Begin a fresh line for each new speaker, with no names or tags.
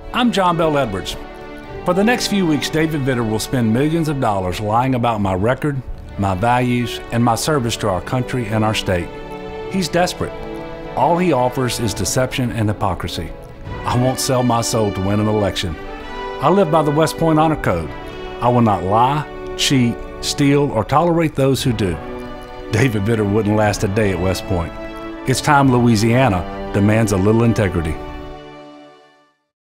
I'm John Bel Edwards. For the next few weeks, David Vitter will spend millions of dollars lying about my record, my values, and my service to our country and our state. He's desperate. All he offers is deception and hypocrisy. I won't sell my soul to win an election. I live by the West Point Honor Code. I will not lie, cheat, steal, or tolerate those who do. David Vitter wouldn't last a day at West Point. It's time Louisiana demands a little integrity.